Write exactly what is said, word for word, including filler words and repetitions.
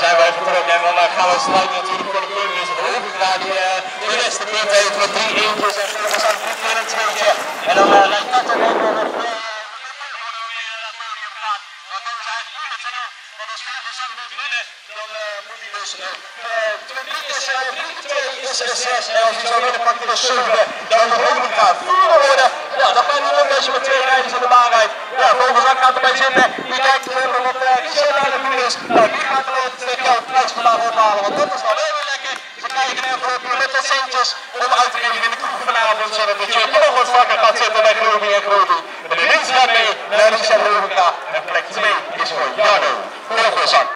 zijn we even terug en dan uh, gaan we strijden natuurlijk voor de punten. Dus de Hoevenga die uh, de eerste punt heeft met drie eentjes en volgens aan drie keer een tweetje. En dan uh, lijkt dat er ook nog op uh, dan uh, moet hij dus drie is twee is er zes en als hij zo winnen pakt hij dus zeven. Dan de Hoevenga vierde worden. Ja, dan kan hij ook als je met twee rijders in de baan rijdt. Ja, volgens mij gaat erbij zitten. Die kijkt even wat uh, Richard aan de buurt is. Nou, die gaat er ook twee geld prijs vandaan ophalen, want dat is wel heel lekker. Ze krijgen een envelopje met wat centjes om uit te geven in de kroeg vanavond, zodat het je nog wat vaker gaat zitten bij Groovy en Groovy. En de winst gaat mee naar Richard Hoevenga en plek twee is voor Jarno Vogelsang.